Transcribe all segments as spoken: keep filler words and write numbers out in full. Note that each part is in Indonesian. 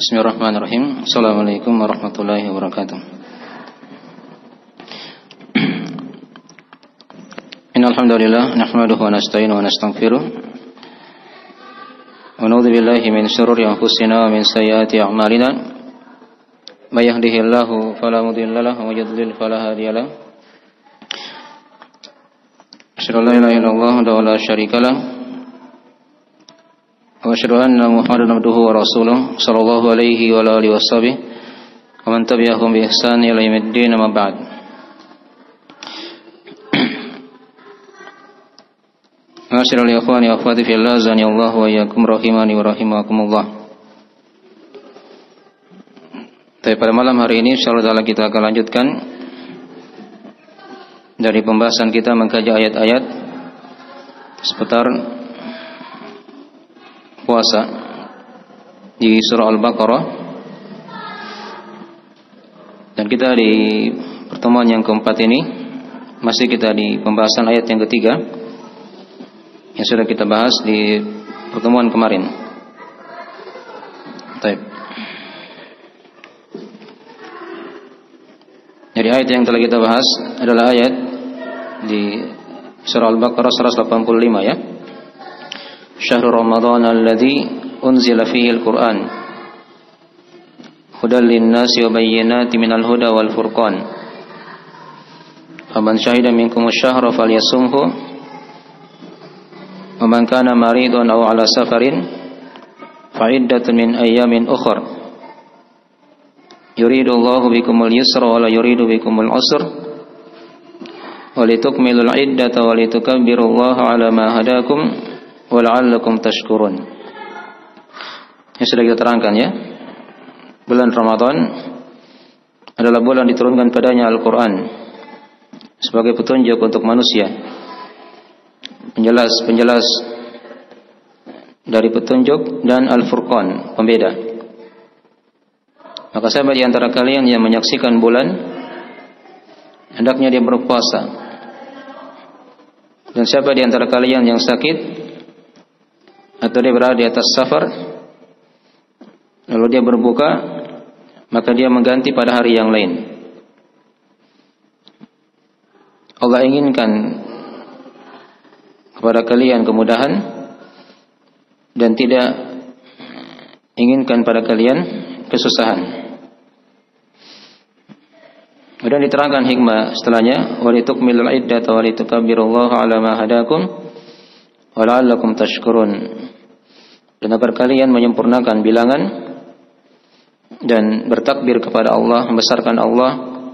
Bismillahirrahmanirrahim. Assalamualaikum warahmatullahi wabarakatuh. Innal hamdalillah nahmaduhu wa nasta'inuhu wa nastaghfiruh. Wa na'udzu billahi min shururi anfusina wa min sayyiati a'malina. May yahdihillahu fala mudilla lahu wa may yudlil fala hadiya lahu. Asyhadu an la ilaha illallah wa la syarika lahu. Wa asyhadu anna Muhammadan abduhu wa rasuluh sallallahu alaihi wa alihi washabihi wa man tabi'ahum bi ihsan ila yaumiddin amma ba'd. Ma'asyiral ikhwani wa akhwati fillah azani Allah wa iyyakum rahimani wa rahimakumullah. Tapi pada malam hari ini insyaallah kita akan lanjutkan dari pembahasan kita mengkaji ayat-ayat seputar puasa di surah Al-Baqarah, dan kita di pertemuan yang keempat ini masih kita di pembahasan ayat yang ketiga yang sudah kita bahas di pertemuan kemarin. Baik. Jadi ayat yang telah kita bahas adalah ayat di surah Al-Baqarah seratus delapan puluh lima ya. Syahrul Ramadan alladzi unzila fihi al-Qur'an hudal lin-nasi wa bayyinatin minal huda wal furqan. Faman syahida minkum asy-syahra falyasumhu wa man kana maridan aw 'ala safarin fa iddatun min ayyamin ukhra. Yuridullahu bikumul yusra wa la yuridu bikumul 'usra wa litukmilul 'iddata wa litukabbirullaha 'ala ma hadakum wala'allakum tashkurun. Yang sudah kita terangkan ya, bulan Ramadan adalah bulan diturunkan padanya Al-Quran sebagai petunjuk untuk manusia, penjelas-penjelas dari petunjuk, dan Al-Furqan, pembeda. Maka siapa di antara kalian yang menyaksikan bulan, hendaknya dia berpuasa. Dan siapa di antara kalian yang sakit atau dia berada di atas safar, lalu dia berbuka, maka dia mengganti pada hari yang lain. Allah inginkan kepada kalian kemudahan dan tidak inginkan pada kalian kesusahan. Kemudian diterangkan hikmah setelahnya, walitukmilul iddata walitukabbirullaha 'ala ma hadakum wala'allakum tashkurun. Dan agar kalian menyempurnakan bilangan dan bertakbir kepada Allah, membesarkan Allah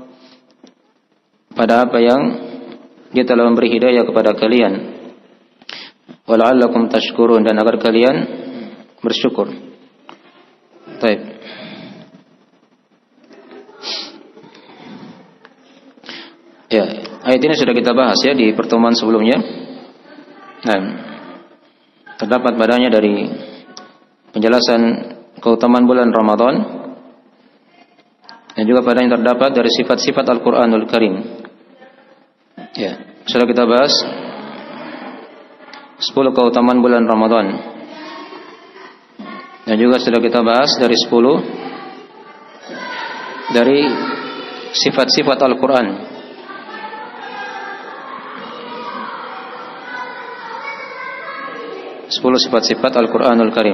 pada apa yang Dia telah memberi hidayah kepada kalian. Wala'allakum tashkurun, dan agar kalian bersyukur. Baik. Ya, ayat ini sudah kita bahas ya di pertemuan sebelumnya. Nah, terdapat padanya dari penjelasan keutamaan bulan Ramadan, dan juga padanya terdapat dari sifat-sifat Al-Quranul Karim. Ya, sudah kita bahas sepuluh keutamaan bulan Ramadan, dan juga sudah kita bahas dari sepuluh dari sifat-sifat Al-Quran. Sepuluh sifat-sifat Al-Quranul Karim.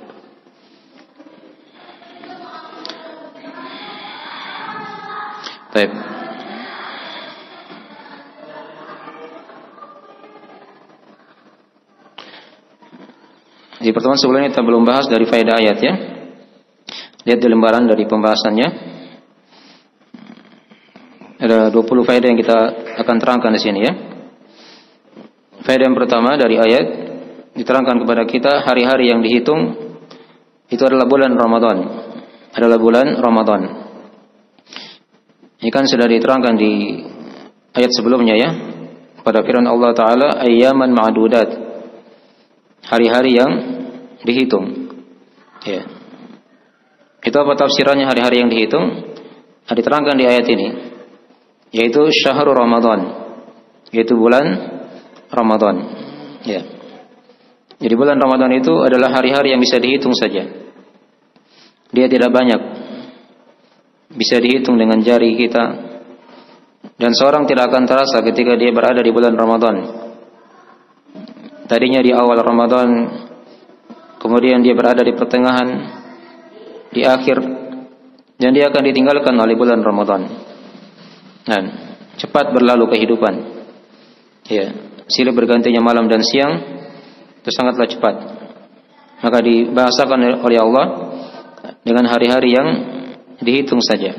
Baik. Di pertemuan sebelumnya kita belum bahas dari faedah ayat ya. Lihat di lembaran dari pembahasannya. Ada dua puluh faedah yang kita akan terangkan di sini ya. Faedah yang pertama dari ayat, diterangkan kepada kita hari-hari yang dihitung itu adalah bulan Ramadan. Adalah bulan Ramadan. Ini kan sudah diterangkan di ayat sebelumnya ya. Pada firman Allah Ta'ala, ayyaman ma'dudat. Hari-hari yang dihitung. Ya. Itu apa tafsirannya hari-hari yang dihitung? Ada diterangkan di ayat ini. Yaitu syahrul Ramadan. Yaitu bulan Ramadan. Ya. Jadi bulan Ramadan itu adalah hari-hari yang bisa dihitung saja. dia tidak banyak, bisa dihitung dengan jari kita, dan seorang tidak akan terasa ketika dia berada di bulan Ramadan. Tadinya di awal Ramadan, kemudian dia berada di pertengahan, di akhir, dan dia akan ditinggalkan oleh bulan Ramadan. Dan cepat berlalu kehidupan. Ya, silih bergantinya malam dan siang itu sangatlah cepat. Maka dibahasakan oleh Allah dengan hari-hari yang dihitung saja.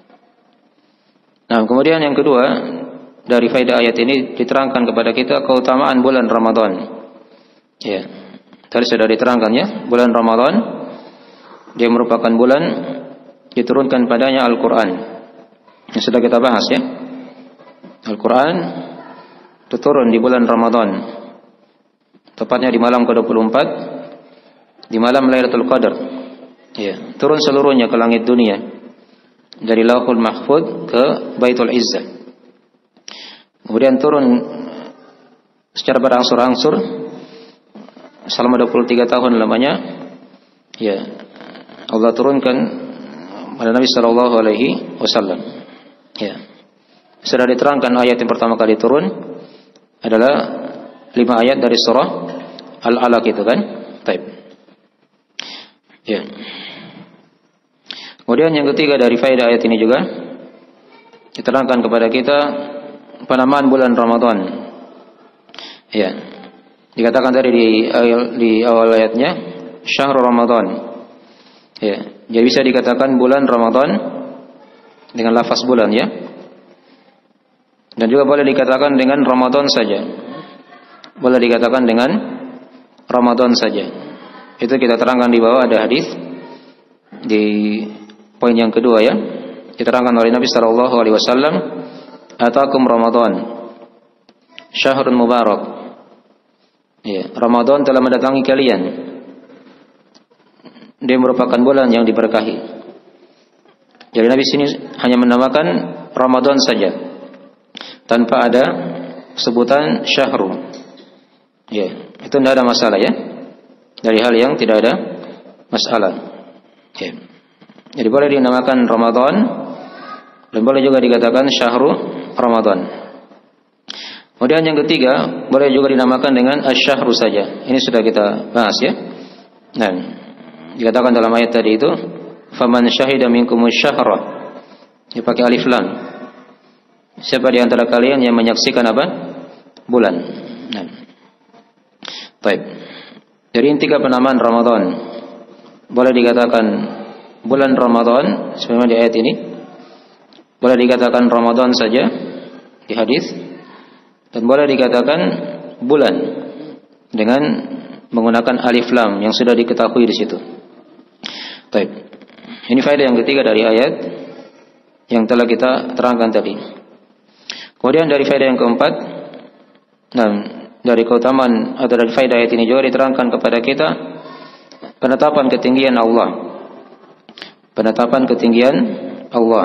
Nah, kemudian yang kedua dari faedah ayat ini diterangkan kepada kita keutamaan bulan Ramadan. Ya, tadi sudah diterangkan ya, bulan Ramadan dia merupakan bulan diturunkan padanya Al-Quran. Yang sudah kita bahas ya. Al-Quran itu turun di bulan Ramadan, tepatnya di malam ke dua puluh empat, di malam Lailatul Qadar. Ya, turun seluruhnya ke langit dunia, dari Lauhul Mahfuz ke Baitul Izzah. Kemudian turun secara berangsur-angsur selama dua puluh tiga tahun lamanya. Ya, Allah turunkan pada Nabi sallallahu alaihi wasallam. Ya. Sudah diterangkan ayat yang pertama kali turun adalah lima ayat dari surah Al-Alaq itu kan. Baik. Ya. Kemudian yang ketiga dari faedah ayat ini juga diterangkan kepada kita penamaan bulan Ramadan. Ya. Dikatakan tadi di di awal ayatnya Syahrul Ramadan. Ya. Jadi bisa dikatakan bulan Ramadan dengan lafaz bulan ya. Dan juga boleh dikatakan dengan Ramadan saja. Boleh dikatakan dengan Ramadan saja. Itu kita terangkan di bawah ada hadis di poin yang kedua ya. Diterangkan oleh Nabi sallallahu alaihi wasallam, "Atakum Ramadan, syahrun mubarak." Ya, Ramadan telah mendatangi kalian. Dia merupakan bulan yang diberkahi. Jadi Nabi sini hanya menamakan Ramadan saja, tanpa ada sebutan syahru. Ya, itu tidak ada masalah ya. Dari hal yang tidak ada masalah. Ya. Jadi boleh dinamakan Ramadan dan boleh juga dikatakan syahru Ramadan. Kemudian yang ketiga, boleh juga dinamakan dengan asy-syahru saja. Ini sudah kita bahas ya. Nah, dikatakan dalam ayat tadi itu, "Faman syahida minkumus syahra." Dipakai alif lam. Siapa di antara kalian yang menyaksikan apa? Bulan. Nah. Baik. Dari tiga penamaan Ramadan, boleh dikatakan bulan Ramadan sebagaimana di ayat ini. Boleh dikatakan Ramadan saja di hadis, dan boleh dikatakan bulan dengan menggunakan alif lam yang sudah diketahui di situ. Baik. Ini faedah yang ketiga dari ayat yang telah kita terangkan tadi. Kemudian dari faedah yang keempat, nah, dari keutamaan atau dari faedah ayat ini juga diterangkan kepada kita penetapan ketinggian Allah. Penetapan ketinggian Allah.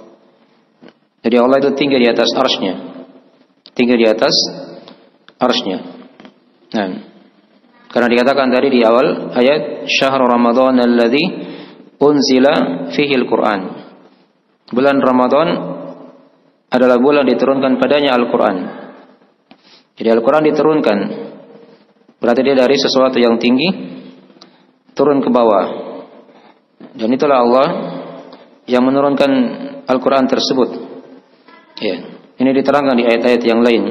Jadi Allah itu tinggi di atas arsy-Nya. Tinggi di atas arsy-Nya. Nah, karena dikatakan tadi di awal ayat Syahrul Ramadan alladzi unzila fihi al-Qur'an. Bulan Ramadan adalah bulan diturunkan padanya Al-Quran. Jadi Al-Quran diturunkan, berarti dia dari sesuatu yang tinggi turun ke bawah. Dan itulah Allah yang menurunkan Al-Quran tersebut. Ya, ini diterangkan di ayat-ayat yang lain.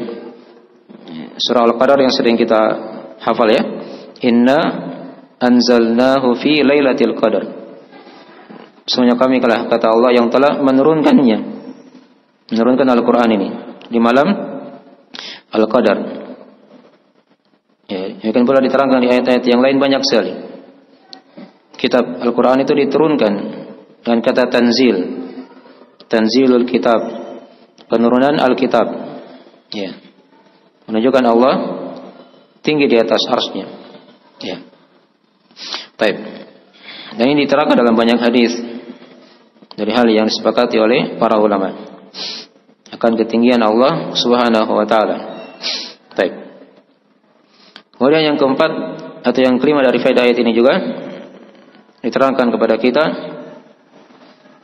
Surah Al-Qadar yang sering kita hafal ya. Inna anzalnahu fi lailatul qadar. Sesungguhnya kami telah, kata Allah, yang telah menurunkannya, menurunkan Al-Quran ini di malam Al-Qadar. Ya, yang pula diterangkan di ayat-ayat yang lain banyak sekali. Kitab Al-Quran itu diturunkan dengan kata tanzil, tanzilul kitab, penurunan Al-Kitab. Ya, menunjukkan Allah tinggi di atas arsy-Nya. Ya, baik. Dan ini diterangkan dalam banyak hadis dari hal yang disepakati oleh para ulama akan ketinggian Allah Subhanahu wa taala. Baik. Kemudian yang keempat atau yang kelima dari faedah ayat ini juga diterangkan kepada kita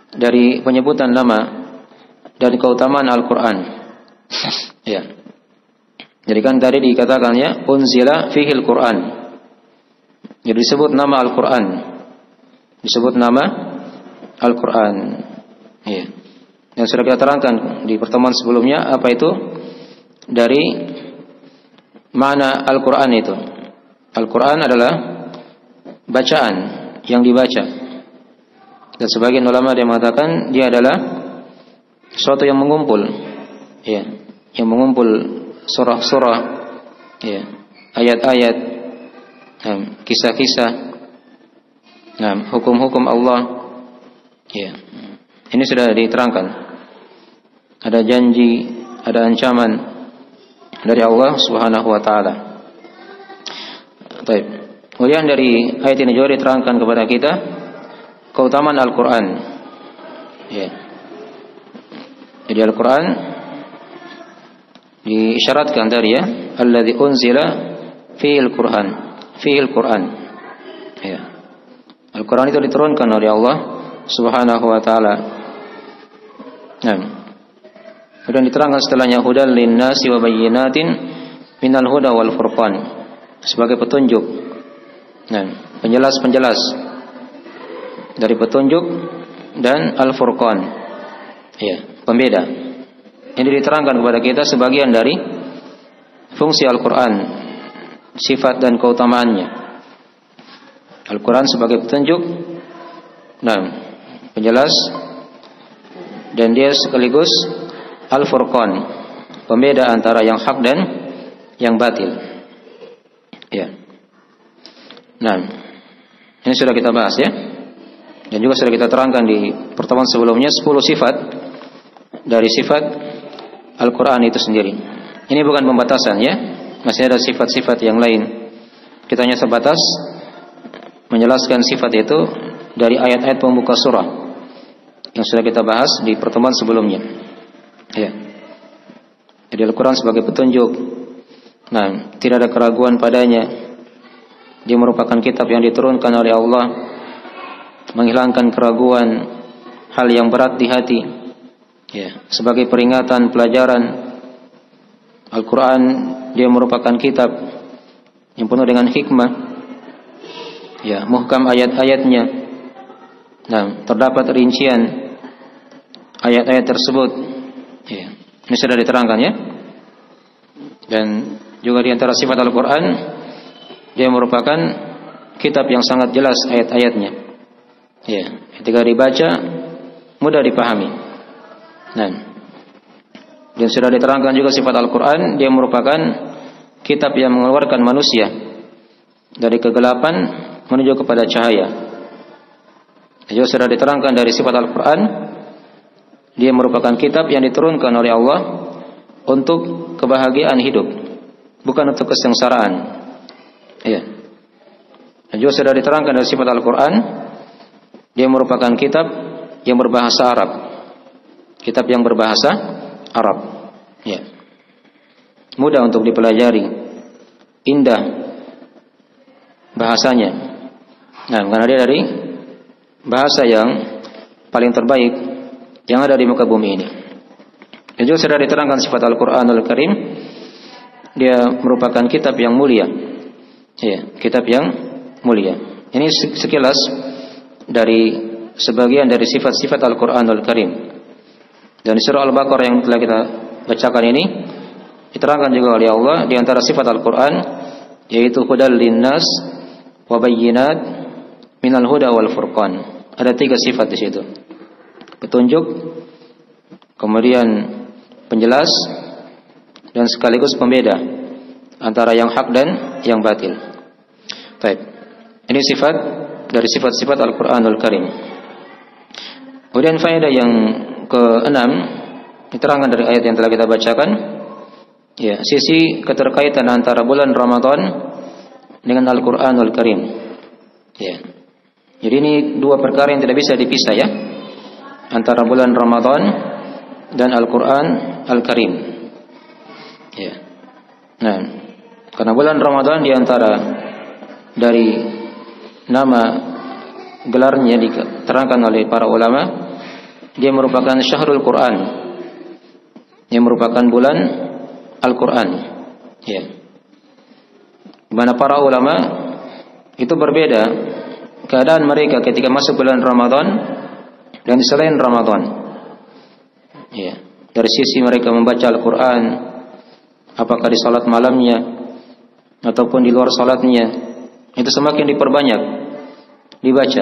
dari penyebutan nama dan keutamaan Al-Quran. Ya. Jadi kan tadi dikatakan ya, unzila fihil Quran. Jadi disebut nama Al-Quran. Disebut nama Al-Quran. Ya. Yang sudah kita terangkan di pertemuan sebelumnya, apa itu dari makna Al-Quran itu. Al-Quran adalah bacaan yang dibaca. Dan sebagian ulama dia mengatakan dia adalah sesuatu yang mengumpul, ya, yang mengumpul surah-surah, ya, ayat-ayat, kisah-kisah, hukum-hukum Allah, ya. Ini sudah diterangkan. Ada janji, ada ancaman dari Allah Subhanahu wa taala. Baik. Kemudian dari ayat ini juga diterangkan kepada kita keutamaan Al-Quran. Ya. Jadi Al-Quran diisyaratkan tadi ya, alladzi unzila fihil Quran, fihil Quran. Ya. Al-Quran itu diturunkan oleh Allah Subhanahu wa taala. Nah. Kemudian diterangkan setelahnya hudal linnasi wa bayyinatin minal huda wal furqan, sebagai petunjuk. Nah, penjelas-penjelas dari petunjuk dan Al-Furqan. Ya, pembeda. Ini diterangkan kepada kita sebagian dari fungsi Al-Quran, sifat dan keutamaannya. Al-Quran sebagai petunjuk, nah, penjelas, dan dia sekaligus Al-Furqan, pembeda antara yang hak dan yang batil. Ya. Nah, ini sudah kita bahas ya. Dan juga sudah kita terangkan di pertemuan sebelumnya sepuluh sifat dari sifat Al-Quran itu sendiri. Ini bukan pembatasan ya, masih ada sifat-sifat yang lain. Kita hanya sebatas menjelaskan sifat itu dari ayat-ayat pembuka surah yang sudah kita bahas di pertemuan sebelumnya. Ya. Jadi Al-Quran sebagai petunjuk. Nah, tidak ada keraguan padanya. Dia merupakan kitab yang diturunkan oleh Allah, menghilangkan keraguan, hal yang berat di hati. Ya, sebagai peringatan, pelajaran. Al-Quran dia merupakan kitab yang penuh dengan hikmah. Ya, muhkam ayat-ayatnya. Nah, terdapat rincian ayat-ayat tersebut. Ya, ini sudah diterangkan ya. Dan juga di antara sifat Al-Quran, dia merupakan kitab yang sangat jelas ayat-ayatnya. Ya, ketika dibaca mudah dipahami. Nah, dan sudah diterangkan juga sifat Al-Quran, dia merupakan kitab yang mengeluarkan manusia dari kegelapan menuju kepada cahaya. Dan juga sudah diterangkan dari sifat Al-Quran, dia merupakan kitab yang diturunkan oleh Allah untuk kebahagiaan hidup, bukan untuk kesengsaraan. Ya. Dan juga sudah diterangkan dari sifat Al-Quran, dia merupakan kitab yang berbahasa Arab, kitab yang berbahasa Arab. Ya. Mudah untuk dipelajari, indah bahasanya. Nah, karena dia dari bahasa yang paling terbaik yang ada di muka bumi ini. Dan juga sudah diterangkan sifat Al-Quranul Karim, dia merupakan kitab yang mulia. Ya, kitab yang mulia. Ini sekilas dari sebagian dari sifat-sifat Al-Quranul Karim. Dan di surah Al-Baqarah yang telah kita bacakan ini diterangkan juga oleh Allah di antara sifat Al-Quran, yaitu hudal linnas wa bayyinat minal huda wal furqan. Ada tiga sifat di situ. Petunjuk, kemudian penjelas, dan sekaligus pembeda antara yang hak dan yang batil. Baik. Ini sifat dari sifat-sifat Al-Quranul Karim. Kemudian faedah yang keenam diterangkan dari ayat yang telah kita bacakan. Ya, sisi keterkaitan antara bulan Ramadan dengan Al-Quranul Karim. Ya. Jadi ini dua perkara yang tidak bisa dipisah ya, antara bulan Ramadan dan Al-Quran Al-Karim. Ya. Nah, karena bulan Ramadan diantara dari nama gelarnya diterangkan oleh para ulama dia merupakan syahrul Quran, yang merupakan bulan Al-Quran. Ya. Di mana para ulama itu berbeda keadaan mereka ketika masuk bulan Ramadan dan selain Ramadan. Ya. Dari sisi mereka membaca Al-Quran, apakah di salat malamnya ataupun di luar salatnya, itu semakin diperbanyak dibaca.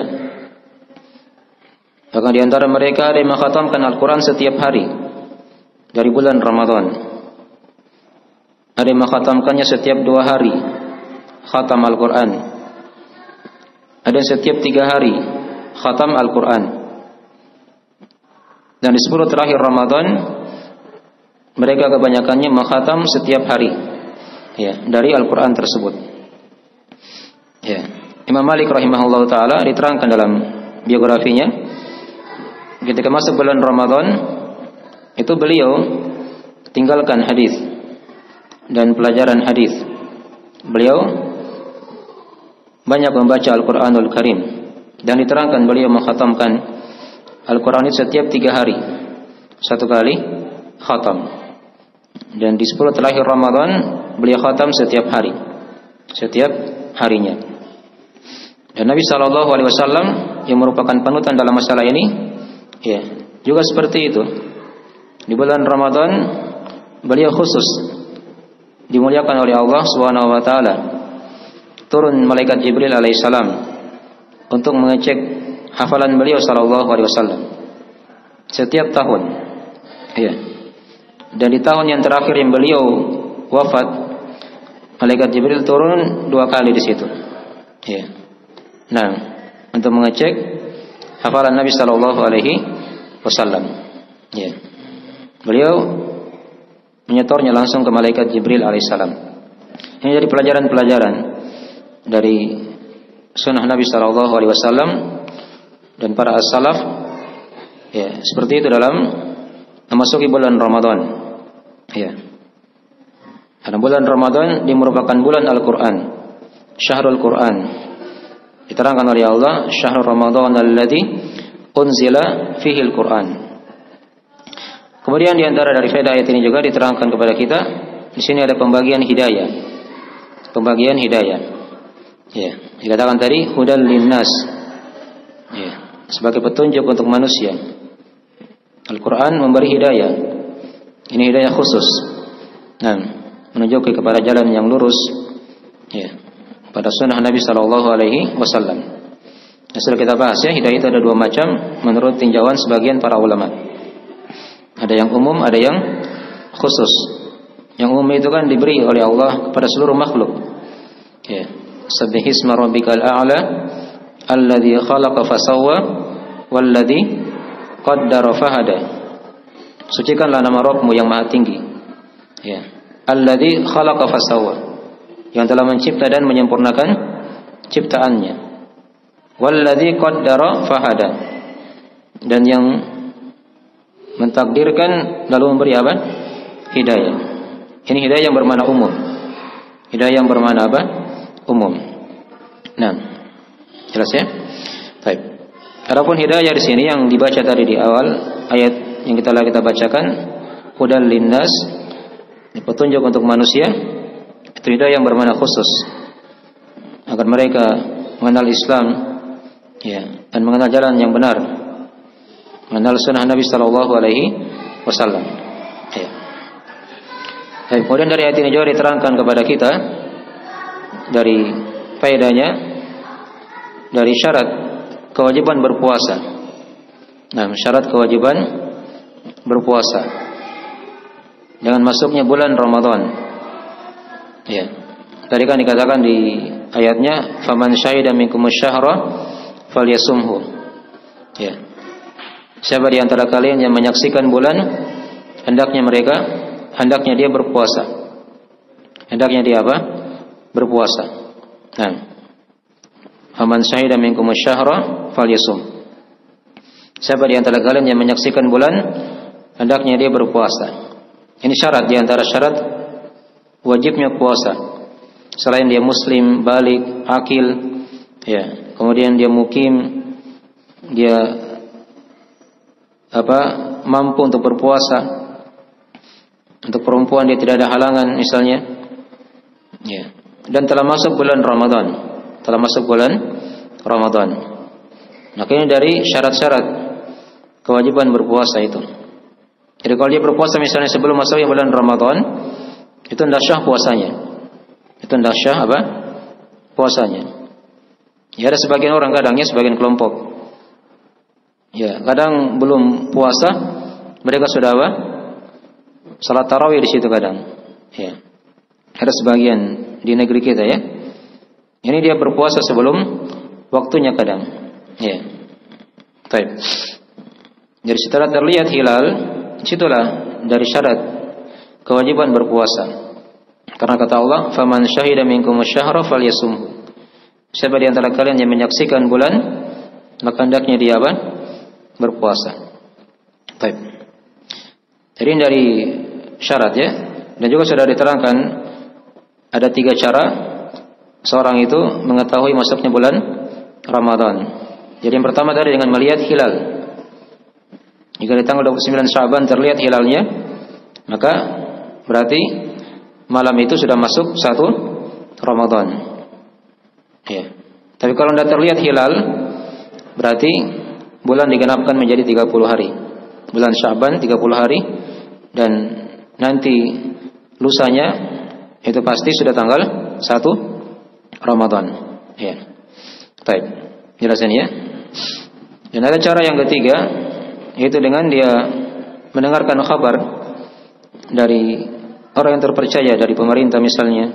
Bahkan di antara mereka ada yang mengkhatamkan Al-Quran setiap hari dari bulan Ramadan. Ada yang mengkhatamkannya setiap dua hari khatam Al-Quran. Ada yang setiap tiga hari khatam Al-Quran. Dan di sepuluh terakhir Ramadan mereka kebanyakannya mengkhatam setiap hari, ya, dari Al-Quran tersebut. Ya. Imam Malik rahimahullah ta'ala diterangkan dalam biografinya, ketika masuk bulan Ramadan itu beliau tinggalkan hadis dan pelajaran hadis. Beliau banyak membaca Al-Quranul Karim, dan diterangkan beliau mengkhatamkan Al-Quran itu setiap tiga hari satu kali khatam. Dan di sepuluh terakhir Ramadan beliau khatam setiap hari, setiap harinya. Dan Nabi Shallallahu Alaihi Wasallam yang merupakan panutan dalam masalah ini, ya, juga seperti itu. Di bulan Ramadan beliau khusus dimuliakan oleh Allah Subhanahu Wa Taala. Turun malaikat Jibril alaihissalam untuk mengecek hafalan beliau Shallallahu Alaihi Wasallam setiap tahun. Ya. Dan di tahun yang terakhir yang beliau wafat, malaikat Jibril turun dua kali di situ. Ya. Nah, untuk mengecek hafalan Nabi Sallallahu Alaihi Wasallam. Ya. Beliau menyetornya langsung ke malaikat Jibril Alaihissalam. Ini jadi pelajaran-pelajaran dari sunnah Nabi Sallallahu Alaihi Wasallam dan para as-salaf. Ya, seperti itu dalam memasuki bulan Ramadan. Ya. Karena bulan Ramadan dia merupakan bulan Al-Quran, Syahrul Quran. Diterangkan oleh Allah, Syahrul Ramadan alladzi unzila fihi Al-Quran. Kemudian di antara dari faedah ayat ini juga diterangkan kepada kita, di sini ada pembagian hidayah. Pembagian hidayah. Ya, dikatakan tadi hudal linnas. Ya, sebagai petunjuk untuk manusia. Al-Quran memberi hidayah. Ini hidayah khusus. Nah, menunjuk kepada jalan yang lurus, ya, pada sunnah Nabi Sallallahu Alaihi Wasallam. Nah, sudah kita bahas ya, hidayah itu ada dua macam menurut tinjauan sebagian para ulama. Ada yang umum, ada yang khusus. Yang umum itu kan diberi oleh Allah kepada seluruh makhluk. Ya, Sabbihisma rabbikal a'la alladzi khalaqa fasawwa walladzi qaddara fahada. Sucikanlah nama Rabbmu yang maha tinggi. Ya. Alladzi khalaqa fasawwa, yang telah mencipta dan menyempurnakan ciptaannya. Walladzi qaddara fahada, dan yang mentakdirkan lalu memberi apa? Hidayah. Ini hidayah yang bermakna umum. Hidayah yang bermakna apa? Umum. Nah, jelas ya? Baik. Adapun hidayah di sini yang dibaca tadi di awal ayat yang kita kita bacakan, hudal linnas, petunjuk untuk manusia, itu hidayah yang bermakna khusus agar mereka mengenal Islam, ya, dan mengenal jalan yang benar, mengenal sunnah Nabi Sallallahu Alaihi Wasallam. Ya. Dan kemudian dari ayat ini juga diterangkan kepada kita dari faedahnya, dari syarat kewajiban berpuasa. Nah, syarat kewajiban berpuasa dengan masuknya bulan Ramadan. Ya. Tadi kan dikatakan di ayatnya, "Faman syahida minkumus syahra falyasumhu." Ya. Siapa di antara kalian yang menyaksikan bulan, hendaknya mereka hendaknya dia berpuasa. Hendaknya dia apa? Berpuasa. Nah, faman syahida minkumus syahra falyasum. Siapa di antara kalian yang menyaksikan bulan, hendaknya dia berpuasa. Ini syarat di antara syarat wajibnya puasa. Selain dia muslim, balik, akil, ya, kemudian dia mukim, dia apa mampu untuk berpuasa. Untuk perempuan dia tidak ada halangan misalnya. Ya. Dan telah masuk bulan Ramadan. Telah masuk bulan Ramadan. Maka ini dari syarat-syarat kewajiban berpuasa itu. Jadi kalau dia berpuasa misalnya sebelum masuknya bulan Ramadan, itu tidak syah puasanya. Itu tidak syah apa? Puasanya. Ya ada sebagian orang kadangnya sebagian kelompok. Ya, kadang belum puasa mereka sudah apa? Salat tarawih di situ kadang. Ya. Ada sebagian di negeri kita ya. Ini dia berpuasa sebelum waktunya kadang. Ya. Baik. Jadi setelah terlihat hilal, situlah dari syarat kewajiban berpuasa. Karena kata Allah, "Faman syahida minkum asy-syahra falyasumhu." Siapa di antara kalian yang menyaksikan bulan, maka hendaknya dia apa? Berpuasa. Baik. Jadi dari syarat ya, dan juga sudah diterangkan ada tiga cara seorang itu mengetahui masuknya bulan Ramadan. Jadi yang pertama tadi dengan melihat hilal. Jika di tanggal dua puluh sembilan Sya'ban terlihat hilalnya, maka berarti malam itu sudah masuk satu Ramadan. Ya. Tapi kalau tidak terlihat hilal, berarti bulan digenapkan menjadi tiga puluh hari. Bulan Sya'ban tiga puluh hari, dan nanti lusanya itu pasti sudah tanggal satu Ramadan. Ya. Baik. Jelasin ya. Dan ada cara yang ketiga, yaitu dengan dia mendengarkan kabar dari orang yang terpercaya dari pemerintah misalnya,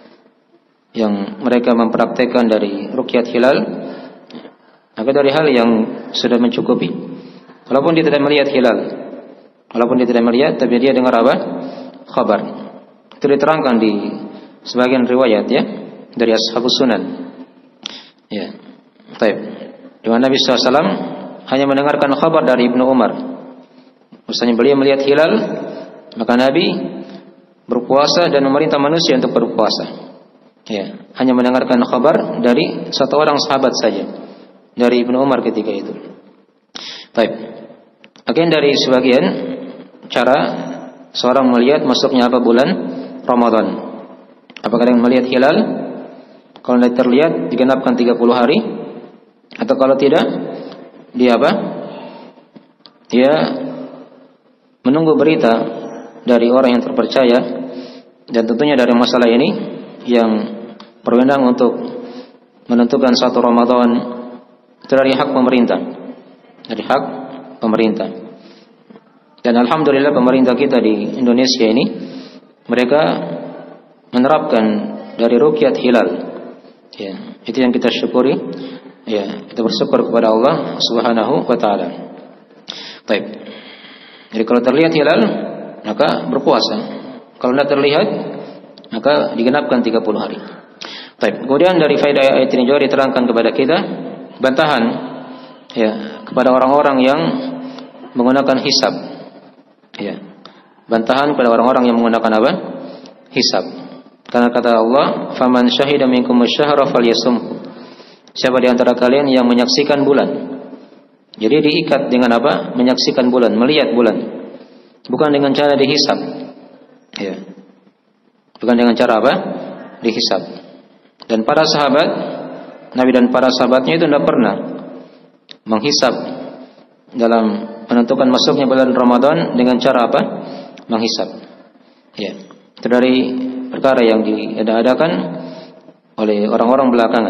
yang mereka mempraktekkan dari ruqyat hilal, maka dari hal yang sudah mencukupi. Walaupun dia tidak melihat hilal, walaupun dia tidak melihat, tapi dia dengar apa? Khabar. Itu diterangkan di sebagian riwayat ya, dari Ashabus Sunan. Ya. Baik. Di mana Nabi sallallahu alaihi wasallam hanya mendengarkan kabar dari Ibnu Umar. Misalnya beliau melihat hilal, maka Nabi berpuasa dan memerintah manusia untuk berpuasa. Ya, hanya mendengarkan kabar dari satu orang sahabat saja, dari Ibnu Umar ketika itu. Baik. Akhirnya dari sebagian cara seorang melihat masuknya apa bulan Ramadan. Apakah yang melihat hilal? Kalau tidak terlihat digenapkan tiga puluh hari, atau kalau tidak dia apa? Dia menunggu berita dari orang yang terpercaya, dan tentunya dari masalah ini yang berwenang untuk menentukan satu Ramadan itu dari hak pemerintah, dari hak pemerintah. Dan alhamdulillah pemerintah kita di Indonesia ini mereka menerapkan dari ruqyat hilal. Ya, itu yang kita syukuri. Ya, kita bersyukur kepada Allah Subhanahu wa taala. Baik. Jadi kalau terlihat hilal, maka berpuasa. Kalau tidak terlihat, maka digenapkan tiga puluh hari. Baik. Kemudian dari faedah ayat ini juga diterangkan kepada kita bantahan ya kepada orang-orang yang menggunakan hisab. Ya. Bantahan kepada orang-orang yang menggunakan apa? Hisab. Karena kata Allah, "Faman syahida minkum asy-syahra falyasumhu." Siapa di antara kalian yang menyaksikan bulan? Jadi diikat dengan apa? Menyaksikan bulan, melihat bulan. Bukan dengan cara dihisab. Ya. Bukan dengan cara apa? Dihisab. Dan para sahabat, Nabi dan para sahabatnya itu tidak pernah menghisab dalam menentukan masuknya bulan Ramadan dengan cara apa? Menghisab. Ya. Itu dari perkara yang diadakan oleh orang-orang belakangan.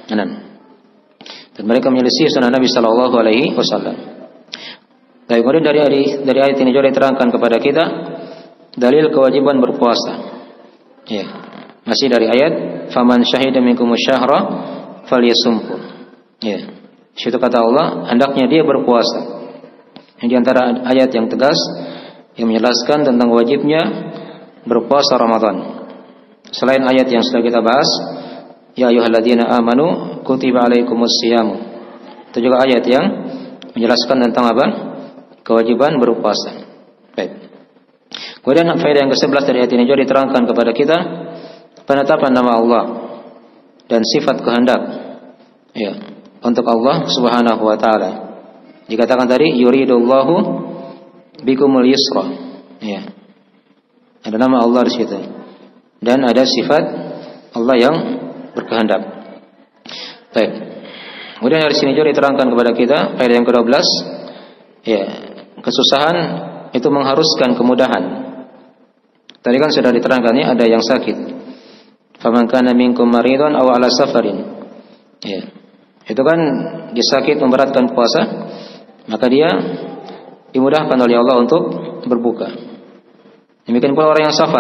Dan mereka menyelisih sunnah Nabi Sallallahu Alaihi Wasallam. Dan kemudian dari dari ayat ini juga diterangkan kepada kita dalil kewajiban berpuasa. Ya, masih dari ayat faman syahida minkum asy-syahra falyasumhu. Ya, situ kata Allah hendaknya dia berpuasa. Ini di antara ayat yang tegas yang menjelaskan tentang wajibnya berpuasa Ramadan. Selain ayat yang sudah kita bahas, ya ayyuhalladzina amanu kutiba alaikumus shiyam. Itu juga ayat yang menjelaskan tentang apa? Kewajiban berpuasa. Baik. Kemudian faedah yang kesebelas dari ayat ini juga diterangkan kepada kita penetapan nama Allah dan sifat kehendak ya untuk Allah Subhanahu wa taala. Dikatakan tadi yuridullahu bikumul yusra. Ya. Ada nama Allah di situ. Dan ada sifat Allah yang berkehendak. Baik. Kemudian dari sini juga diterangkan kepada kita faedah yang kedua belas, ya, kesusahan itu mengharuskan kemudahan. Tadi kan sudah diterangkannya ada yang sakit. Faman kana minkum maridun aw ala safarin. Ya. Itu kan dia sakit memberatkan puasa, maka dia dimudahkan oleh Allah untuk berbuka. Demikian pula orang yang safar.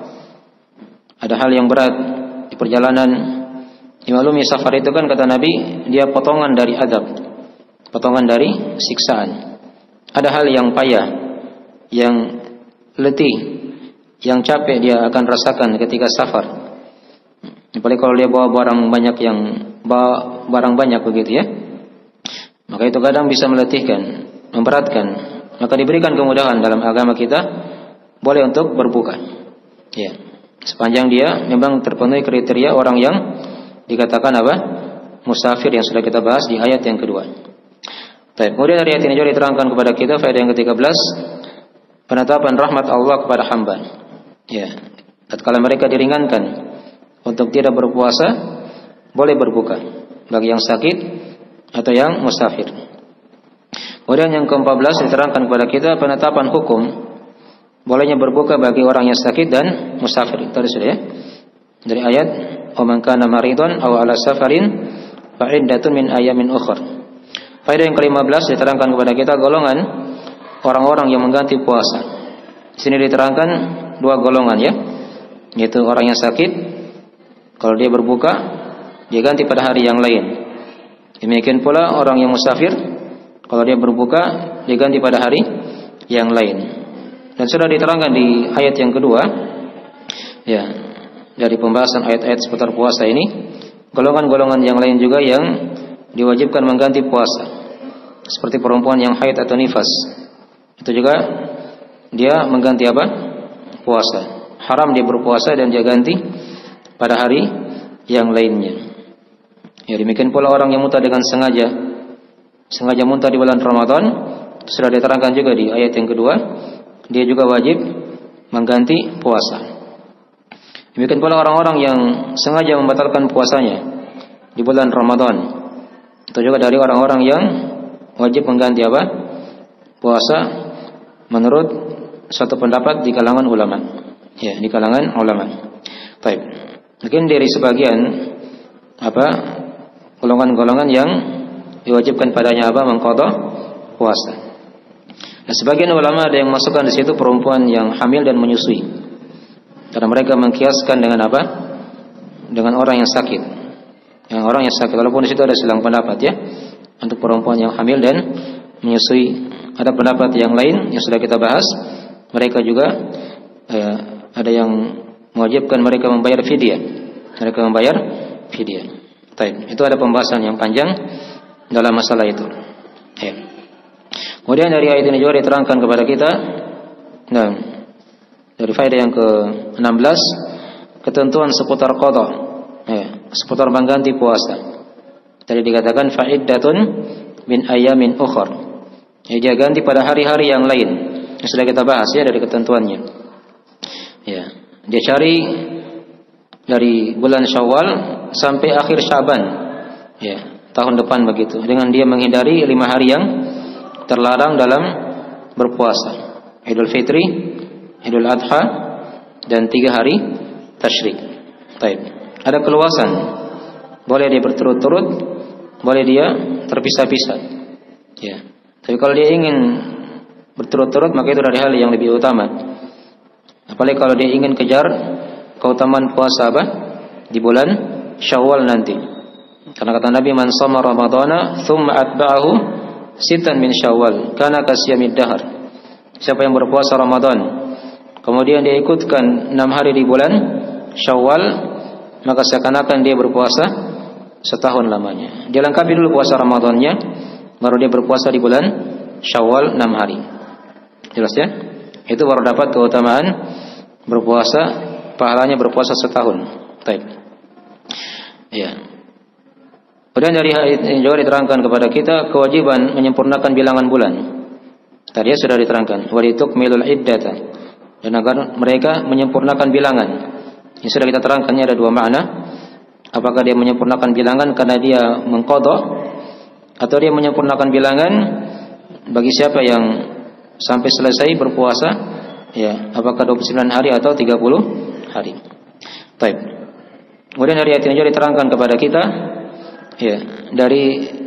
Ada hal yang berat di perjalanan. Dimaklumi safar itu kan kata Nabi, dia potongan dari adab, potongan dari siksaan. Ada hal yang payah, yang letih, yang capek dia akan rasakan ketika safar. Apalagi kalau dia bawa barang banyak yang bawa barang banyak begitu ya, maka itu kadang bisa meletihkan, memberatkan. Maka diberikan kemudahan dalam agama kita, boleh untuk berbuka. Ya, sepanjang dia memang terpenuhi kriteria orang yang dikatakan apa? Musafir, yang sudah kita bahas di ayat yang kedua. Baik, kemudian dari ayat ini juga diterangkan kepada kita faedah yang ketiga belas, penetapan rahmat Allah kepada hamba. Ya, tatkala mereka diringankan untuk tidak berpuasa, boleh berbuka bagi yang sakit atau yang musafir. Kemudian yang keempat belas diterangkan kepada kita penetapan hukum bolehnya berbuka bagi orang yang sakit dan musafir. Tadi sudah ya. Dari ayat wa man kana maridun aw ala safarin fa iddatun min ayamin ukhra. Faedah yang kelima belas diterangkan kepada kita golongan orang-orang yang mengganti puasa. Di sini diterangkan dua golongan ya, yaitu orang yang sakit, kalau dia berbuka dia ganti pada hari yang lain. Demikian pula orang yang musafir, kalau dia berbuka dia ganti pada hari yang lain. Dan sudah diterangkan di ayat yang kedua ya, dari pembahasan ayat-ayat seputar puasa ini, golongan-golongan yang lain juga yang diwajibkan mengganti puasa, seperti perempuan yang haid atau nifas, itu juga dia mengganti apa? Puasa. Haram dia berpuasa dan dia ganti pada hari yang lainnya. Ya, demikian pula orang yang muntah dengan sengaja, sengaja muntah di bulan Ramadan, sudah diterangkan juga di ayat yang kedua, dia juga wajib mengganti puasa. Demikian pula orang-orang yang sengaja membatalkan puasanya di bulan Ramadan, itu juga dari orang-orang yang wajib mengganti apa? Puasa menurut satu pendapat di kalangan ulama. Ya, di kalangan ulama. Baik. Mungkin dari sebagian apa? Golongan-golongan yang diwajibkan padanya apa? Mengqadha puasa. Nah, sebagian ulama ada yang masukkan di situ perempuan yang hamil dan menyusui. Karena mereka mengkiaskan dengan apa? Dengan orang yang sakit. Yang orang yang sakit. Walaupun di situ ada silang pendapat ya. Untuk perempuan yang hamil dan menyusui, ada pendapat yang lain yang sudah kita bahas. Mereka juga eh, ada yang mewajibkan mereka membayar fidyah. Mereka membayar fidyah. Baik, itu ada pembahasan yang panjang dalam masalah itu. Ya. Kemudian dari ayat ini juga diterangkan kepada kita, nah, dari faedah yang ke enam belas, ketentuan seputar qadha, ya, seputar mengganti puasa. Tadi dikatakan fa'iddatun min ayamin ukhar. Ya, dia ganti pada hari-hari yang lain. Yang sudah kita bahas ya dari ketentuannya. Ya, dia cari dari bulan Syawal sampai akhir Syaban. Ya, tahun depan begitu. Dengan dia menghindari lima hari yang terlarang dalam berpuasa. Idul Fitri, Idul Adha, dan tiga hari Tasyrik. Baik. Ada keluasan. Boleh dia berturut-turut, boleh dia terpisah-pisah. Ya. Tapi kalau dia ingin berturut-turut, maka itu dari hal yang lebih utama. Apalagi kalau dia ingin kejar keutamaan puasa apa? Di bulan Syawal nanti. Karena kata Nabi, man shoma Ramadhana thumma atba'ahu sitan min Syawal kana kasiyamid dahar. Siapa yang berpuasa Ramadan kemudian dia ikutkan enam hari di bulan Syawal, maka seakan-akan dia berpuasa setahun lamanya. Dia lengkapi dulu puasa Ramadannya, baru dia berpuasa di bulan Syawal enam hari. Jelas ya? Itu baru dapat keutamaan berpuasa, pahalanya berpuasa setahun. Baik. Ya. Kemudian dari ayat ini juga diterangkan kepada kita kewajiban menyempurnakan bilangan bulan. Tadi sudah diterangkan, walitukmilul iddata, dan agar mereka menyempurnakan bilangan. Ini sudah kita terangkannya ada dua makna. Apakah dia menyempurnakan bilangan karena dia mengqadha, atau dia menyempurnakan bilangan bagi siapa yang sampai selesai berpuasa, ya, apakah dua puluh sembilan hari atau tiga puluh hari. Baik. Kemudian dari ayat ini juga diterangkan kepada kita, ya, dari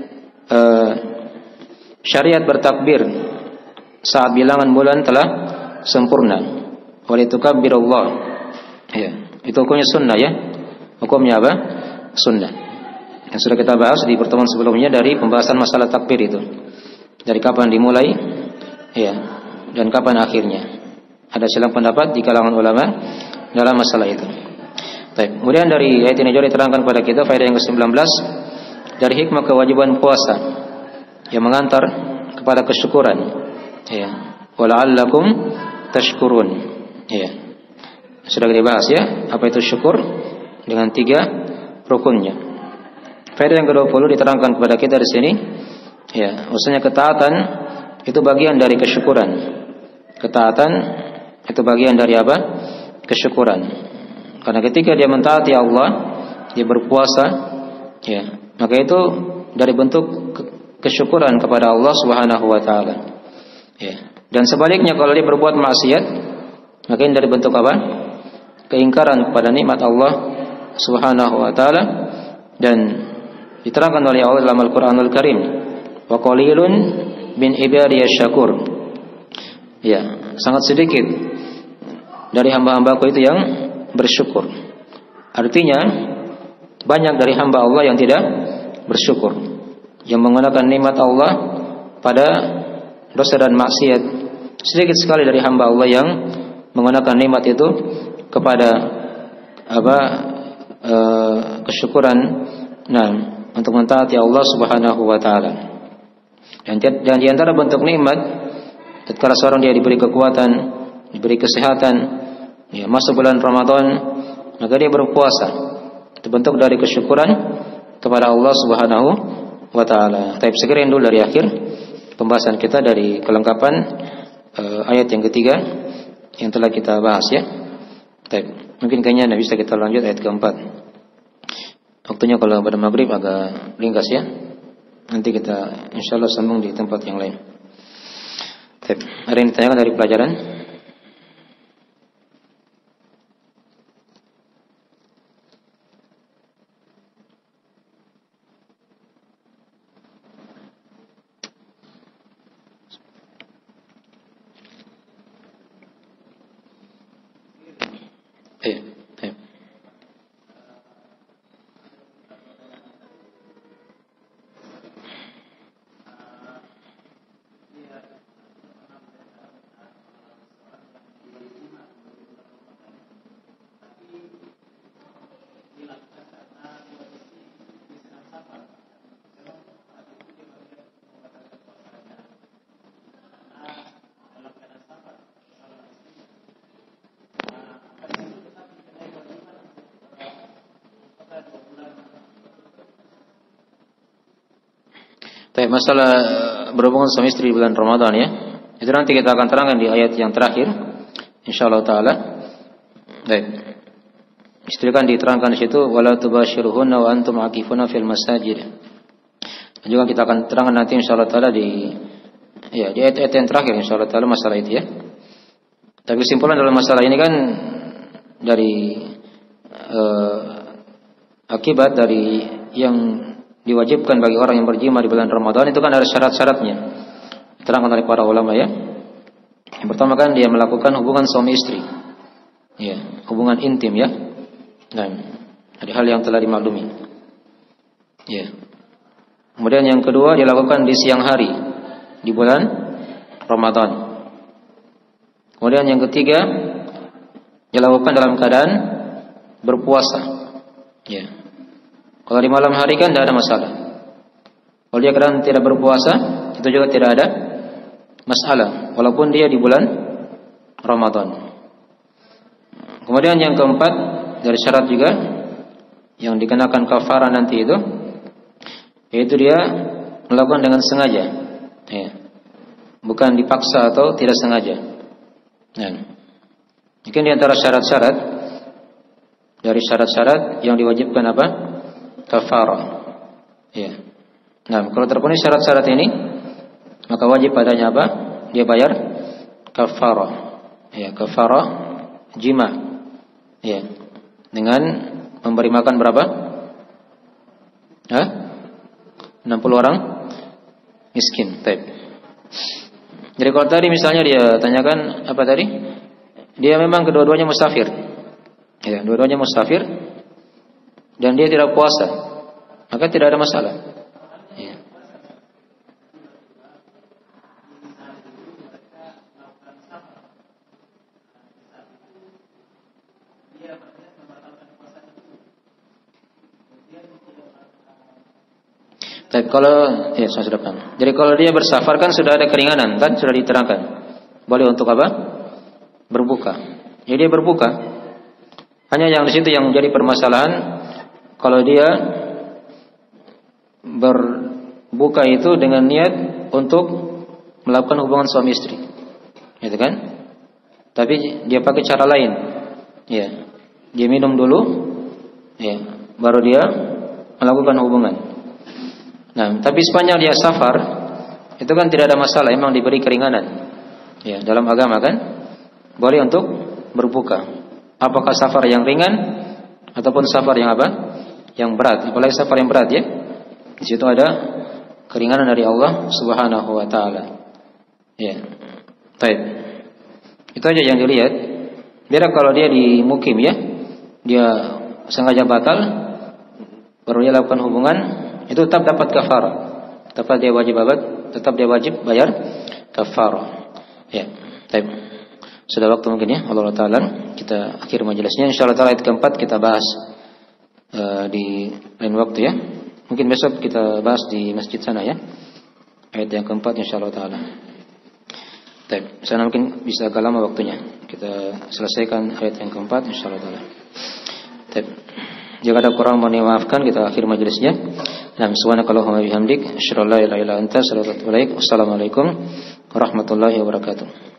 uh, syariat bertakbir saat bilangan bulan telah sempurna. Walitukabbirullah. Ya, itu hukumnya sunnah, ya. Hukumnya apa? Sunnah. Yang sudah kita bahas di pertemuan sebelumnya dari pembahasan masalah takbir itu. Dari kapan dimulai, ya, dan kapan akhirnya. Ada silang pendapat di kalangan ulama dalam masalah itu. Baik. Kemudian dari ayat ini juga diterangkan kepada kita faedah yang kesembilan belas dari hikmah kewajiban puasa yang mengantar kepada kesyukuran. Ya. Wala'allakum tashkurun. Ya. Sudah kita bahas, ya, apa itu syukur dengan tiga rukunnya. Faedah yang kedua puluh diterangkan kepada kita di sini, ya, maksudnya ketaatan itu bagian dari kesyukuran. Ketaatan itu bagian dari apa? Kesyukuran. Karena ketika dia mentaati Allah, dia berpuasa, ya, maka itu dari bentuk kesyukuran kepada Allah Subhanahu wa taala. Ya. Dan sebaliknya kalau dia berbuat maksiat, maka ini dari bentuk apa? Keingkaran kepada nikmat Allah Subhanahu wa taala. Dan diterangkan oleh Allah dalam Al-Qur'anul Karim, wa qalilun min ibadiyasy syakur. Ya, sangat sedikit dari hamba-hambaku itu yang bersyukur. Artinya banyak dari hamba Allah yang tidak bersyukur, yang menggunakan nikmat Allah pada dosa dan maksiat. Sedikit sekali dari hamba Allah yang menggunakan nikmat itu kepada apa e, kesyukuran, nah, untuk mentaati Allah Subhanahu wa taala. Dan, dan di antara bentuk nikmat, tatkala seorang dia diberi kekuatan, diberi kesehatan, ya, masuk bulan Ramadan, maka dia berpuasa. Itu bentuk dari kesyukuran kepada Allah Subhanahu wa taala. Tapi sekian dulu dari akhir pembahasan kita dari kelengkapan uh, ayat yang ketiga yang telah kita bahas, ya. Tapi mungkin kayaknya tidak bisa kita lanjut ayat keempat. Waktunya kalau pada maghrib agak ringkas, ya. Nanti kita insyaallah sambung di tempat yang lain. Tapi ada yang ditanyakan dari pelajaran? Ayo, ayo. Tapi masalah berhubungan suami istri di bulan Ramadan, ya, itu nanti kita akan terangkan di ayat yang terakhir, insyaallah taala. Baik. Istri kan diterangkan di situ, wala tubashiruhunna wa antum aqifuna fil masajid. Dan juga kita akan terangkan nanti insyaallah taala di ya di ayat-ayat yang terakhir insyaallah taala masalah itu, ya. Tapi kesimpulan dalam masalah ini kan dari uh, akibat dari yang diwajibkan bagi orang yang berjima di bulan Ramadan itu kan ada syarat-syaratnya. Diterangkan oleh para ulama, ya. Yang pertama kan dia melakukan hubungan suami istri. Ya, hubungan intim, ya. Dan ada hal yang telah dimaklumi. Ya. Kemudian yang kedua dilakukan di siang hari di bulan Ramadan. Kemudian yang ketiga dilakukan dalam keadaan berpuasa. Ya. Kalau di malam hari kan tidak ada masalah. Kalau dia kadang tidak berpuasa, itu juga tidak ada masalah, walaupun dia di bulan Ramadan. Kemudian yang keempat dari syarat juga yang dikenakan kafarah nanti itu yaitu dia melakukan dengan sengaja, ya. Bukan dipaksa atau tidak sengaja. Nah, mungkin di antara syarat-syarat dari syarat-syarat yang diwajibkan apa? Kafarah. Ya. Nah, kalau terpenuhi syarat-syarat ini, maka wajib padanya apa? Dia bayar kafarah. Ya, kafarah jima. Ya. Dengan memberi makan berapa? Hah? enam puluh orang miskin. Baik. Jadi kalau tadi misalnya dia tanyakan apa tadi? Dia memang kedua-duanya musafir. Ya, dua-duanya musafir dan dia tidak puasa. Maka tidak ada masalah. Ya. Tapi kalau ya saya sudah paham. Jadi kalau dia bersafar kan sudah ada keringanan, kan sudah diterangkan. Boleh untuk apa? Berbuka. Jadi dia berbuka. Hanya yang di situ yang menjadi permasalahan kalau dia berbuka itu dengan niat untuk melakukan hubungan suami istri. Gitu kan? Tapi dia pakai cara lain. Ya. Dia minum dulu, ya, baru dia melakukan hubungan. Nah, tapi sepanjang dia safar, itu kan tidak ada masalah, memang diberi keringanan. Ya, dalam agama kan, boleh untuk berbuka. Apakah safar yang ringan ataupun safar yang apa? Yang berat. Apalagi safar yang berat ya. Di situ ada keringanan dari Allah Subhanahu wa taala. Ya. Baik. Itu aja yang dilihat. Beda kalau dia di mukim ya. Dia sengaja batal baru dia lakukan hubungan, itu tetap dapat kafarah. Tetap dia wajib apa? Tetap dia wajib bayar kafarah. Ya. Baik. Sudah waktu mungkin ya. Allah Taala kita akhir majelisnya. Insyaallah taala ayat keempat kita bahas uh, di lain waktu ya. Mungkin besok kita bahas di masjid sana ya. Ayat yang keempat insyaallah taala. Baik. Sana mungkin bisa agak lama waktunya. Kita selesaikan ayat yang keempat insyaallah taala. Baik. Jika ada kurang mohon dimaafkan, kita akhir majelisnya. Nah, subhanakallahumma wa bihamdik, asyhadu an la ilaha illa anta, astaghfiruka wa atubu ilaik. Wassalamualaikum warahmatullahi wabarakatuh.